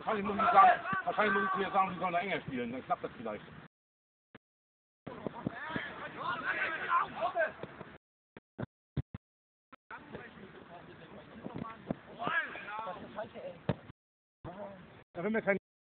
wahrscheinlich muss ich dir sagen, die sollen da enger spielen, dann klappt das vielleicht. Da will mir kein